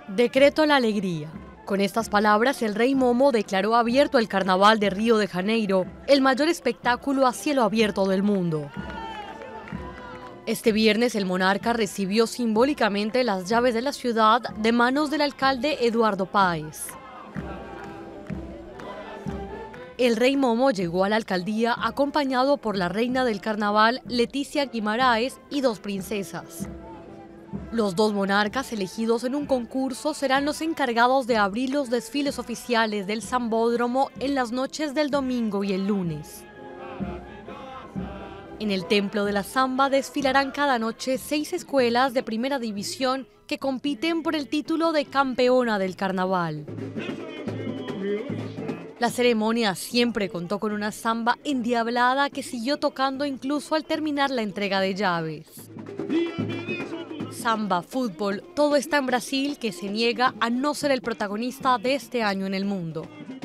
Decreto la alegría. Con estas palabras, el rey Momo declaró abierto el Carnaval de Río de Janeiro, el mayor espectáculo a cielo abierto del mundo. Este viernes, el monarca recibió simbólicamente las llaves de la ciudad de manos del alcalde Eduardo Paes. El rey Momo llegó a la alcaldía acompañado por la reina del carnaval, Leticia Guimaraes, y dos princesas. Los dos monarcas elegidos en un concurso serán los encargados de abrir los desfiles oficiales del Sambódromo en las noches del domingo y el lunes. En el Templo de la Samba desfilarán cada noche 6 escuelas de primera división que compiten por el título de campeona del carnaval. La ceremonia siempre contó con una samba endiablada que siguió tocando incluso al terminar la entrega de llaves. Samba, fútbol, todo está en Brasil, que se niega a no ser el protagonista de este año en el mundo.